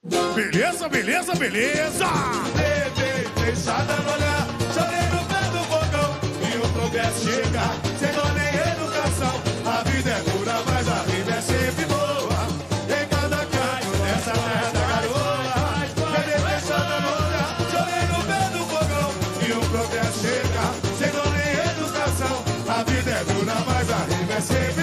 Beleza, beleza, beleza! Fechada no olhar, chorei no pé do fogão. E o progresso chega, sem dó nem educação. A vida é dura, mas a vida é sempre boa. Em cada canto dessa terra da garoa. Bebê fechada no olhar, chorei no pé do fogão. E o progresso chega, sem dó nem educação. A vida é dura, mas a vida é sempre